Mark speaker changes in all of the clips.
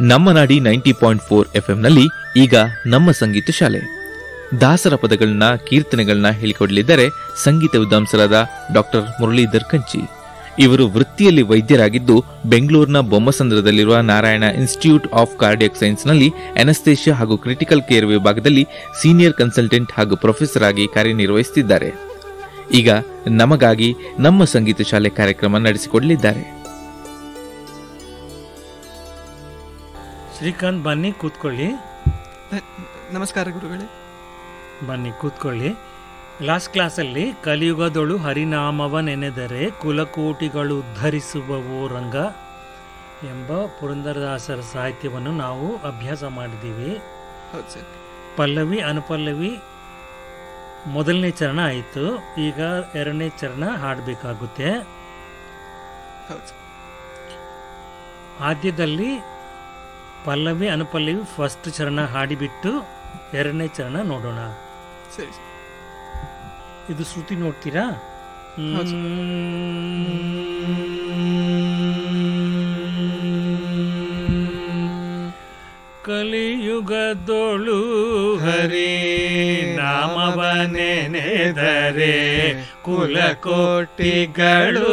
Speaker 1: ನಮ್ಮ ನಾಡಿ 90.4 FM ಈಗ ನಮ್ಮ ಸಂಗೀತ ಶಾಲೆ. ದಾಸರ ಪದಗಳನ್ನ ಕೀರ್ತನೆಗಳನ್ನ ಹೇಳಿಕೊಡಲಿದ್ದಾರೆ ಸಂಗೀತ ವಿದ್ವಾಂಸರಾದ ಡಾಕ್ಟರ್ ಮುರಳೀಧರ್ ಕಂಚಿ. ಇವರು ವೃತ್ತಿಯಲ್ಲಿ ವೈದ್ಯರಾಗಿದ್ದು ಬೆಂಗಳೂರಿನ ಬೊಮ್ಮಸಂದ್ರದಲ್ಲಿರುವ ನಾರಾಯಣ ಇನ್ಸ್ಟಿಟ್ಯೂಟ್ ಆಫ್ ಕಾರ್ಡಿಯಾಕ್ ಸೈನ್ಸ್ನಲ್ಲಿ ಅನಸ್ತೇಷಿಯಾ ಹಾಗೂ ಕ್ರಿಟಿಕಲ್ ಕೇರ್ ವಿಭಾಗದಲ್ಲಿ ಸೀನಿಯರ್ ಕನ್ಸಲ್ಟೆಂಟ್ ಹಾಗೂ ಪ್ರೊಫೆಸರ್ ಆಗಿ ಕಾರ್ಯನಿರ್ವಹಿಸುತ್ತಿದ್ದಾರೆ. ಈಗ ನಮಗಾಗಿ ನಮ್ಮ ಸಂಗೀತ ಶಾಲೆ ಕಾರ್ಯಕ್ರಮ ನಡೆಸಿಕೊಡಲಿದ್ದಾರೆ.
Speaker 2: ಶ್ರೀಕಾಂತ್, ಬನ್ನಿ ಕೂತ್ಕೊಳ್ಳಿ.
Speaker 3: ನಮಸ್ಕಾರ ಗುರುಗಳೇ.
Speaker 2: ಬನ್ನಿ ಕೂತ್ಕೊಳ್ಳಿ. ಲಾಸ್ಟ್ ಕ್ಲಾಸಲ್ಲಿ ಕಲಿಯುಗದೊಳು ಹರಿನಾಮವ ನೆನೆದರೆ ಕುಲಕೋಟಿಗಳು ಉದ್ಧರಿಸುವವೋ ರಂಗ ಎಂಬ ಪುರಂದರದಾಸರ ಸಾಹಿತ್ಯವನ್ನು ನಾವು ಅಭ್ಯಾಸ ಮಾಡಿದ್ದೀವಿ. ಪಲ್ಲವಿ ಅನುಪಲ್ಲವಿ ಮೊದಲನೇ ಚರಣ ಆಯಿತು. ಈಗ ಎರಡನೇ ಚರಣ ಹಾಡಬೇಕಾಗುತ್ತೆ. ಆದ್ಯದಲ್ಲಿ ಪಲ್ಲವಿ ಅನುಪಲ್ಲವಿ ಫಸ್ಟ್ ಚರಣ ಹಾಡಿಬಿಟ್ಟು ಎರಡನೇ ಚರಣ ನೋಡೋಣ.
Speaker 3: ಸರಿ.
Speaker 2: ಇದು ಶ್ರುತಿ ನೋಡ್ತೀರಾ? ಕಲಿಯುಗದೊಳು ಹರಿ ನಾಮವನೆನೆದರೆ ಕುಲಕೋಟಿಗಳು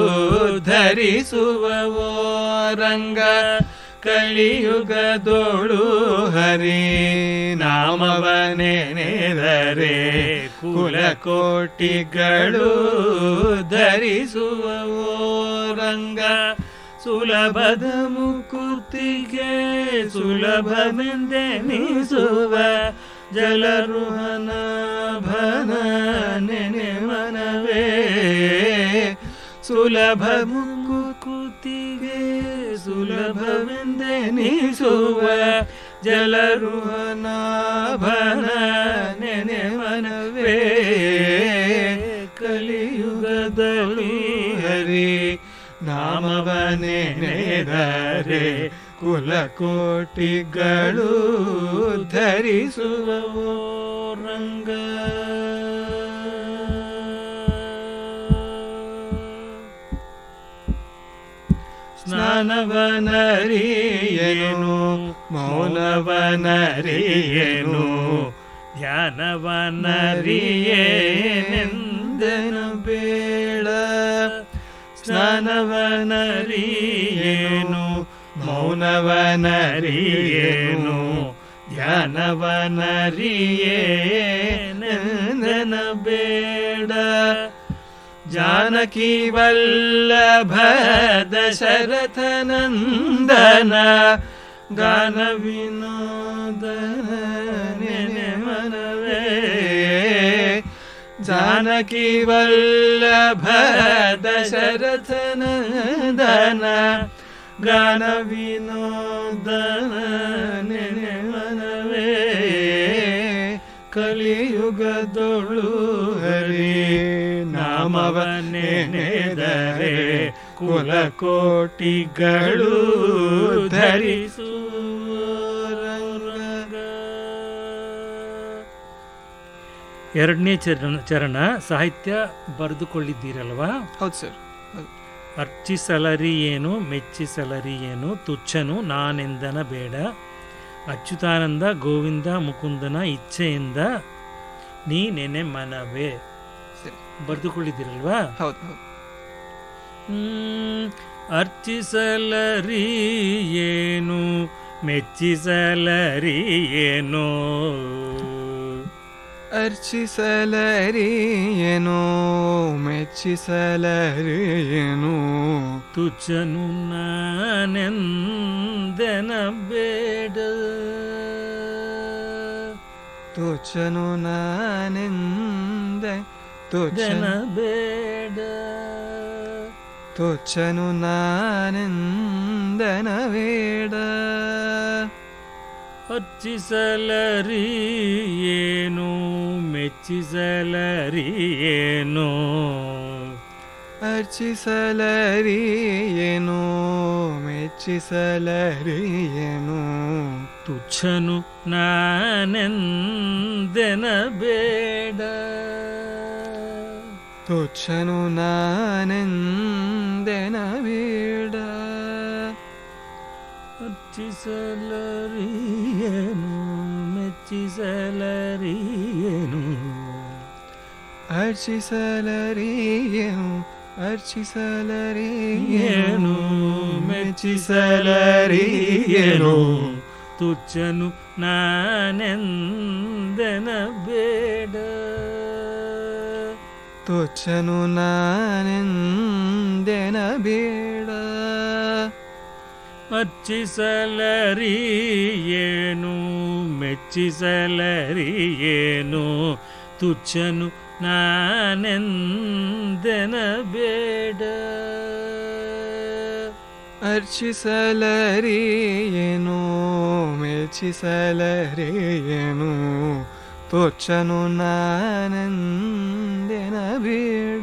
Speaker 2: ಧರಿಸುವವೋ ರಂಗ. ಕಲಿಯುಗದೊಳು ಹರಿ ನಾಮವನೆನೆದರೆ ಕುಲಕೋಟಿಗಳು ಧರಿಸುವವೋ ರಂಗ. ಸುಲಭದ ಮುಕುತಿಗೆ ಸುಲಭವೆಂದೆನಿಸುವ ಜಲರುಹನ ಭನ ನೆನೆ ಮನವೇ. ಸುಲಭ ಮುಕುತಿಗೆ ಸುಲಭವೆಂದೆನಿಸುವ ಜಲರುಹನ ಭನ ನೆನೆ ಮನವೇ. ಕಲಿಯುಗದಲ್ಲಿ ಹರಿ ನಾಮವನೆನೆದರೆ ಕುಲಕೋಟಿಗಳು ಧರಿಸುವವೋ ರಂಗ. ಸ್ನಾನವನರಿಯೇನು ಮೌನವನರಿಯೇನು ಧ್ಯಾನವನರಿಯೇನೆಂದೆನು ಬೇಡ. ಸ್ನಾನವನರಿಯೇನು ಮೌನವನರಿಯೇನು ಧ್ಯಾನವನರಿಯೇನೆಂದೆನ ಬೇಡ. ಜಾನಕಿ ವಲ್ಲಭ ದಶರಥ ನಂದನ ಗಾನ ವಿನೋದನ ನೆನೆ ಮನವೇ. ಜಾನಕಿ ವಲ್ಲಭ ದಶರಥ ನಂದನ ಗಾನ ವಿನೋದನ ನೆನೆ ಮನವೇ. ಕಲಿಯುಗದೊಳು ಹರಿ ನಾಮವನೆನೆದರೆ ಕುಲಕೋಟಿಗಳು ಧರಿಸುವ ರಂಗ. ಎರಡನೇ ಚರಣ ಸಾಹಿತ್ಯ ಬರೆದುಕೊಳ್ಳಿದ್ದೀರಲ್ವಾ?
Speaker 3: ಹೌದು ಸರ್.
Speaker 2: ಅರ್ಚಿಸಲರಿ ಏನು ಮೆಚ್ಚಿಸಲರಿ ಏನು ತುಚ್ಛನು ನಾನೆಂದನ ಬೇಡ. ಅಚ್ಯುತಾನಂದ ಗೋವಿಂದ ಮುಕುಂದನ ಇಚ್ಛೆಯಿಂದ ನೀ ನೆನೆ ಮನವೇ. ಬರೆದುಕೊಳ್ಳಿದ್ದೀರಲ್ವಾ?
Speaker 3: ಹೌದು.
Speaker 2: ಅರ್ಚಿಸಲರಿ ಏನು ಮೆಚ್ಚಿಸಲರಿ ಏನು.
Speaker 3: ಅರ್ಚಿಸಲರಿ ಏನು ಮೆಚ್ಚಿಸಲರಿ ಏನು
Speaker 2: ತುಚ್ಛನು ನಾನೆಂದೆನ ಬೇಡ.
Speaker 3: ತುಚ್ಛನು ನಾನೆಂದೆ ತುಚ್ಛನ
Speaker 2: ಬೇಡ.
Speaker 3: ತುಚ್ಛನು ನಾನೆಂದನ ಬೇಡ.
Speaker 2: ಅರ್ಚಿಸಲರಿ ಏನು ಮೆಚ್ಚಿಸಲರಿ ಏನು.
Speaker 3: ಅರ್ಚಿಸಲರಿ ಏನು ಮೆಚ್ಚಿಸಲರಿ ಏನು
Speaker 2: ತುಚ್ಛನು ನಾನೆಂದೆನ ಬೇಡ.
Speaker 3: ತುಚ್ಛನು ನಾನೆಂದೆನ ಬೇಡ.
Speaker 2: ಅರ್ಚಿಸಲರಿಯೇನು ಮೆಚ್ಚಿಸಲರಿಯೇನು
Speaker 3: ಅರ್ಚಿಸಲರಿಯೇನು
Speaker 2: ಏನು ಮೆಚ್ಚಿಸಲರಿಯೇನು ತುಚ್ಚನು ನಾನೆಂದೆನ ಬೇಡ
Speaker 3: ತುಚ್ಚನು ನಾನೆಂದೆನ ಬೇಡ
Speaker 2: ಅರ್ಚಿಸಲರಿಯೇನು ಮೆಚ್ಚಿಸಲರಿಯೇನು ತುಚ್ಚನು ನಾನೆಂದೆನ ಬೇಡ
Speaker 3: ಅರ್ಚಿಸಲರಿಯೇನು ಮೆಚ್ಚಿಸಲರಿಯೇನು ತುಚ್ಚನು ನಾನೆಂದೆನ ಬೇಡ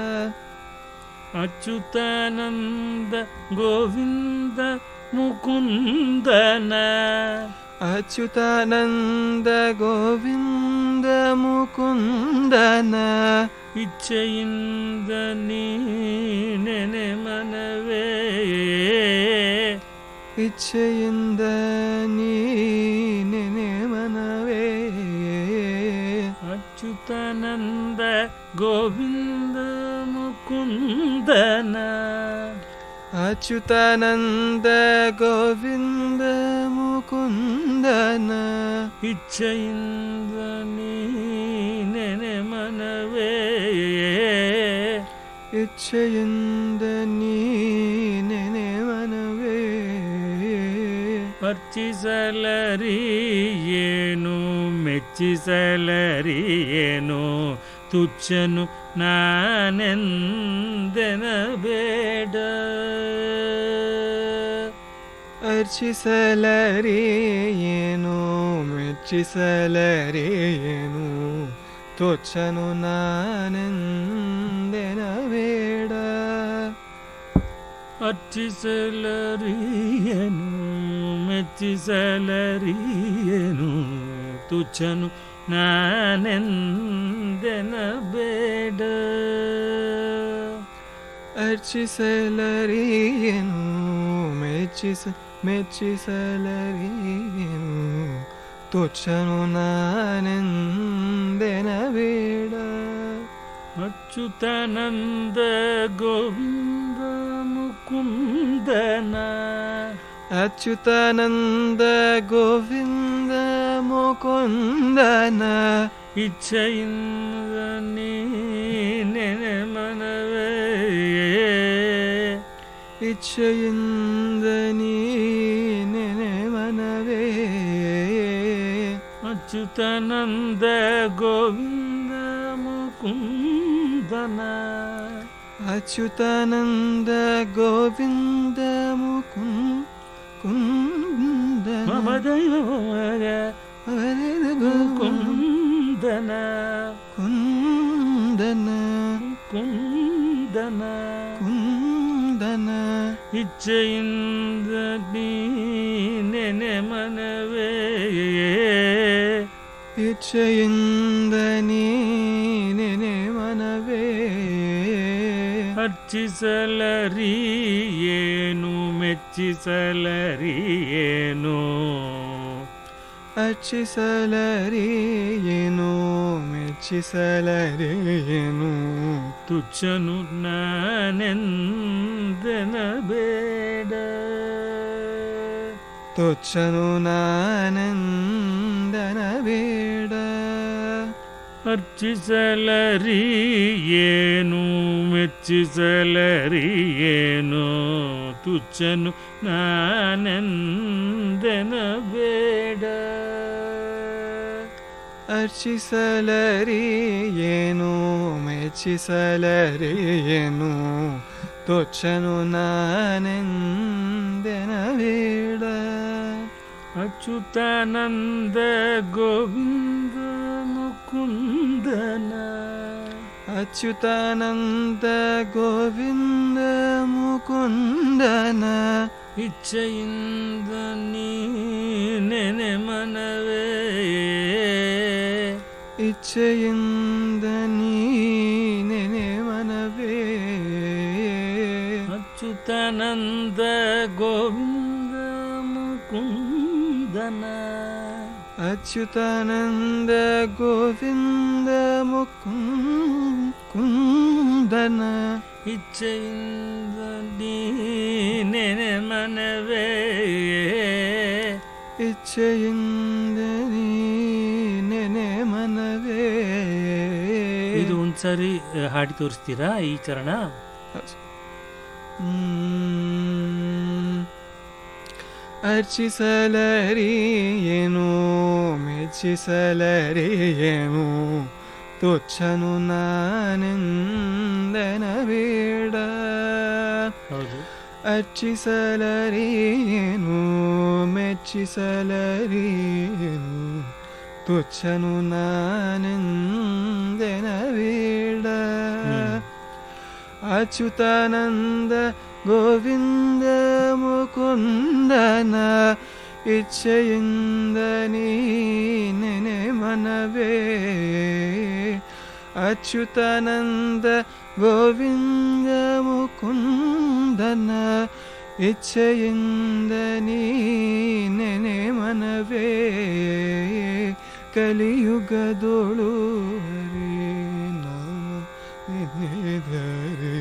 Speaker 2: ಅಚ್ಯುತಾನಂದ ಗೋವಿಂದ ಮುಕುಂದನ
Speaker 3: ಅಚ್ಯುತಾನಂದ ಗೋವಿಂದ ಮುಕುಂದನ
Speaker 2: ಇಚ್ಛೆಯಿಂದ ನೀನೆನೆ ಮನವೇ
Speaker 3: ಇಚ್ಛೆಯಿಂದ ನೀನೆನೆ ಮನವೇ
Speaker 2: ಅಚ್ಯುತಾನಂದ ಗೋವಿಂದ ಮುಕುಂದನ
Speaker 3: ಅಚ್ಯುತಾನಂದ ಗೋವಿಂದ ಮುಕುಂದನ
Speaker 2: ಇಚ್ಛೆಯಿಂದ ನೀನೆನೆ ಮನವೇ
Speaker 3: ಇಚ್ಛೆಯಿಂದ ನೀನೆನೆ ಮನವೇ
Speaker 2: ಅರ್ಚಿಸಲರಿಯೇನು ಮೆಚ್ಚಿಸಲರಿಯೇನು ತುಚ್ಚನು ನಾನೆಂದೆನ ಬೇಡ
Speaker 3: ಅರ್ಚಿಸಲರಿಯೇನು ಮೆಚ್ಚಿಸಲರಿಯೇನು ತುಚ್ಚನು ನಾನೆಂದೆನ ಬೇಡ
Speaker 2: ಅರ್ಚಿಸಲರಿಯೇನು ಮೆಚ್ಚಿಸಲರಿಯೇನು ತುಚ್ಚನು ನಾನೆಂದೆನ ಬೇಡ
Speaker 3: ಅರ್ಚಿಸಲರಿಯೇನು ಮೆಚ್ಚಿಸಲರಿಯೇನು ತುಚ್ಚನು ನಾನೆಂದೆನ ಬೇಡ
Speaker 2: ಅಚ್ಯುತಾನಂದ ಗೋವಿಂದ ಮುಕುಂದನ
Speaker 3: ಅಚ್ಯುತಾನಂದ ಗೋವಿಂದ ಮುಕುಂದನ
Speaker 2: ಇಚ್ಛೆಯಿಂದ ನೀನೆನೆ ಮನವೇ
Speaker 3: ಇಚ್ಛೆಯಿಂದ ನೀನೆನೆ ಮನವೇ
Speaker 2: ಅಚ್ಯುತಾನಂದ ಗೋವಿಂದ ಮುಕುಂದನ
Speaker 3: ಅಚ್ಯುತಾನಂದ ಗೋವಿಂದ ಮುಕುಂದನ
Speaker 2: ಕುಂದನ
Speaker 3: ಕುಂದನ
Speaker 2: ಕುಂದನ
Speaker 3: ಕುಂದನ
Speaker 2: ಇಚ್ಛೆಯಿಂದ ನೀನೆನೆ ಮನವೇ
Speaker 3: ಇಚ್ಛೆಯಿಂದ ನೀನೆನೆ ಮನವೇ
Speaker 2: ಅರ್ಚಿಸಲರಿಯೇನು ಮೆಚ್ಚಿಸಲರಿಯೇನು
Speaker 3: ಅರ್ಚಿಸಲರಿಯೇನು ಮೆಚ್ಚಿಸಲರಿಯೇನು
Speaker 2: ತುಚ್ಚನು ನಾನೆಂದೆನ ಬೇಡ
Speaker 3: ತುಚ್ಚನು ನಾನೆಂದನ ಬೇಡ
Speaker 2: ಅರ್ಚಿಸಲರಿಯೇನು ಮೆಚ್ಚಿಸಲರಿಯೇನು ತುಚ್ಚನು ನಾನೆಂದೆನ ಬೇಡ
Speaker 3: ಅರ್ಚಿಸಲರಿಯೇನು ಮೆಚ್ಚಿಸಲರಿಯೇನು ತುಚ್ಚನು ನಾನೆಂದೆನ ಬೇಡ
Speaker 2: ಅಚ್ಯುತಾನಂದ ಗೋವಿಂದ ಮುಕುಂದನ
Speaker 3: ಅಚ್ಯುತಾನಂದ ಗೋವಿಂದ ಮುಕುಂದನ
Speaker 2: ಇಚ್ಛೆಯಿಂದ ನೀನೆನೆ ಮನವೇ
Speaker 3: ಇಚ್ಛೆಯಿಂದ ನೀನೆನೆ ಮನವೇ
Speaker 2: ಅಚ್ಯುತಾನಂದ ಗೋವಿಂದ ಮುಕುಂದನ ಮುಕುಂದನ
Speaker 3: ಅಚ್ಯುತಾನಂದ ಗೋವಿಂದ ಮುಕುಂದನ
Speaker 2: ಇಚ್ಛೆಯಿಂದ ನೀನೆ ಮನವೇ
Speaker 3: ಇಚ್ಛೆಯಿಂದ ನೆನೆ ಮನವೇ.
Speaker 2: ಇದು ಒಂದ್ಸರಿ ಹಾಡಿ ತೋರಿಸ್ತೀರಾ ಈ ಚರಣ?
Speaker 3: ಅರ್ಚಿಸಲರಿಯೇನು ಮೆಚ್ಚಿಸಲರಿಯೇನು ತುಚ್ಛನು ನಾನೆಂದನ ಬೇಡ.
Speaker 2: ಹೌದು.
Speaker 3: ಅರ್ಚಿಸಲರಿಯೇನು ಮೆಚ್ಚಿಸಲರಿಯೇನು ತುಚ್ಛನು ನಾನೆಂದನ ಬೇಡ. ಅಚ್ಯುತಾನಂದ ಗೋವಿಂದ ಮುಕುಂದನ ಇಚ್ಛೆಯಿಂದ ನೀನೆ ಮನವೇ. ಅಚ್ಯುತಾನಂದ ಗೋವಿಂದ ಮುಕುಂದನ ಇಚ್ಛೆಯಿಂದ ನೀನೆ ಮನವೇ. ಕಲಿಯುಗದೋಳು ಧರೆ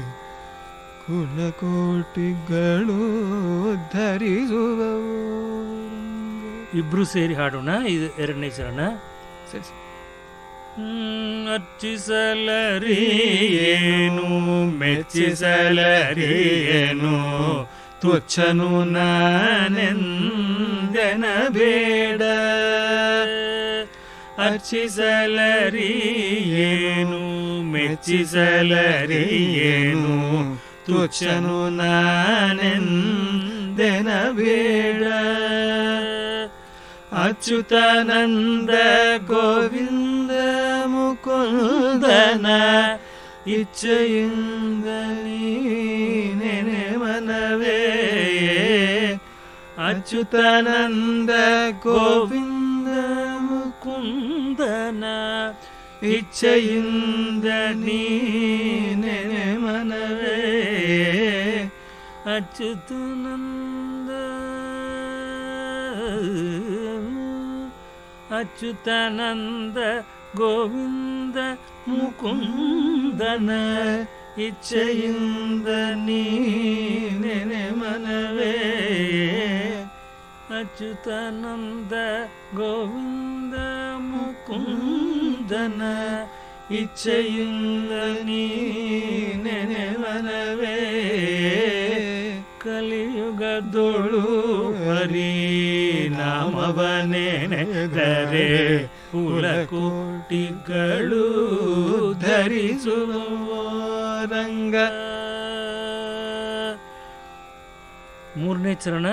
Speaker 3: ಕುಲಕೋಟಿಗಳು ಧರಿಸುವವು.
Speaker 2: ಇಬ್ರು ಸೇರಿ ಹಾಡೋಣ. ಇದು ಎರಡನೇ ಚರಣ.
Speaker 3: ಸರಿ ಸರಿ.
Speaker 2: ಅರ್ಚಿಸಲರಿಯೇನು ಮೆಚ್ಚಿಸಲರಿಯೇನು ತುಚ್ಛನು ನಾನೆಂದನ ಬೇಡ. ಅರ್ಚಿಸಲರಿಯೇನು ಮೆಚ್ಚಿಸಲರಿಯೇನು ತುಚ್ಛನು ನಾನೆಂದನ ಬೇಡ. ಅಚ್ಯುತಾನಂದ ಗೋವಿಂದ ಮುಕುಂದನ ಇಚ್ಛೆಯಿಂದ ನೀನೆ ಮನವೇ. ಅಚ್ಯುತಾನಂದ ಗೋವಿಂದ ಮುಕುಂದನ ಇಚ್ಛೆಯಿಂದ ನೀನೆ ಮನವೇ. ಅಚ್ಯುತಾನಂದ ಅಚ್ಯುತಾನಂದ ಗೋವಿಂದ ಮುಕುಂದನ ಇಚ್ಛೆಯಿಂದ ನೀನೆ ಮನವೇ. ಅಚ್ಯುತಾನಂದ ಗೋವಿಂದ ಮುಕುಂದನ ಇಚ್ಛೆಯಿಂದ ನೀನೆ ಮನವೇ. ಕಲಿಯುಗದೊಳು ಹರಿ ನಾಮವನೆನೆದರೆ ಕುಲಕೋಟಿಗಳು ಧರಿಸುವ ರಂಗ. ಮೂರನೇ ಚರಣ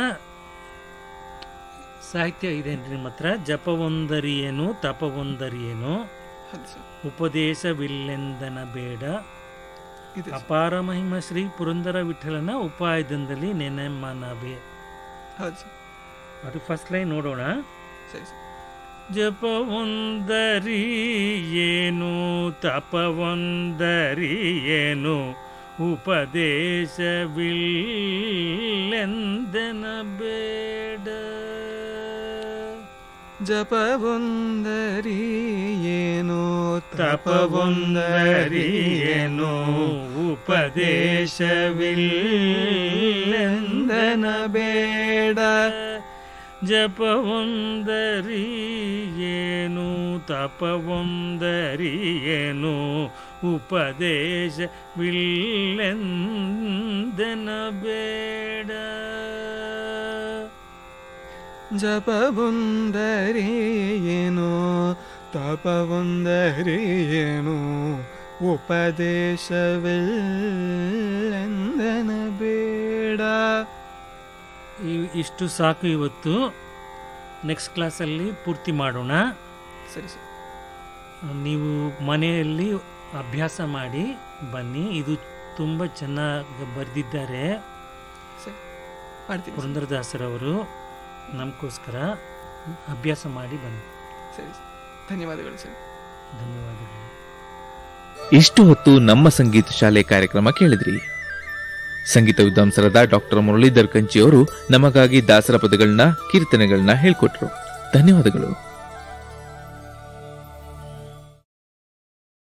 Speaker 2: ಸಾಹಿತ್ಯ ಇದೇನ್ರಿ ನಿಮ್ಮ ಹತ್ರ? ಜಪವೊಂದರಿಯೇನು ತಪವೊಂದರಿಯೇನು ಉಪದೇಶವಿಲ್ಲೆಂದನ ಬೇಡ. ಅಪಾರ ಮಹಿಮ ಶ್ರೀ ಪುರಂದರ ವಿಠಲನ ಉಪಾಯದಲ್ಲಿ ನೆನೆ ಮನವೇ. ಅದು ಫಸ್ಟ್ ಲೈನ್ ನೋಡೋಣ. ಜಪವೊಂದರಿಯೇನು ತಪವೊಂದರಿಯೇನು ಉಪದೇಶವಿಲ್ಲೆಂದನ ಬೇಡ.
Speaker 3: ಜಪವೊಂದರಿಯೇನು
Speaker 2: ತಪವೊಂದರಿಯೇನು ಉಪದೇಶವಿಲ್ಲೆಂದನ ಬೇಡ. ಜಪವೊಂದರಿಯೇನು ತಪವೊಂದರಿಯೇನು ಉಪದೇಶವಿಲ್ಲೆಂದನ ಬೇಡ.
Speaker 3: ಜಪವೊಂದರಿಯೇನು ತಪವೊಂದರಿಯೇನು ಉಪದೇಶವಿಲ್ಲೆಂದನ ಬೇಡ.
Speaker 2: ಇಷ್ಟು ಸಾಕು ಇವತ್ತು. ನೆಕ್ಸ್ಟ್ ಕ್ಲಾಸಲ್ಲಿ ಪೂರ್ತಿ ಮಾಡೋಣ.
Speaker 3: ಸರಿ ಸರಿ.
Speaker 2: ನೀವು ಮನೆಯಲ್ಲಿ ಅಭ್ಯಾಸ ಮಾಡಿ ಬನ್ನಿ. ಇದು ತುಂಬ ಚೆನ್ನಾಗಿ ಬರೆದಿದ್ದಾರೆ ಪುರಂದರದಾಸರವರು. ನಮಗೋಸ್ಕರ ಅಭ್ಯಾಸ ಮಾಡಿ ಬನ್ನಿ.
Speaker 3: ಸರಿ, ಧನ್ಯವಾದಗಳು ಸರ್.
Speaker 2: ಧನ್ಯವಾದಗಳು.
Speaker 1: ಇಷ್ಟು ಹೊತ್ತು ನಮ್ಮ ಸಂಗೀತ ಶಾಲೆ ಕಾರ್ಯಕ್ರಮ ಕೇಳಿದ್ರಿ. ಸಂಗೀತ ವಿದ್ವಾಂಸರಾದ ಡಾಕ್ಟರ್ ಮುರಳೀಧರ್ ಕಂಚಿ ಅವರು ನಮಗಾಗಿ ದಾಸರ ಪದಗಳನ್ನ ಕೀರ್ತನೆಗಳನ್ನ ಹೇಳ್ಕೊಟ್ರು. ಧನ್ಯವಾದಗಳು.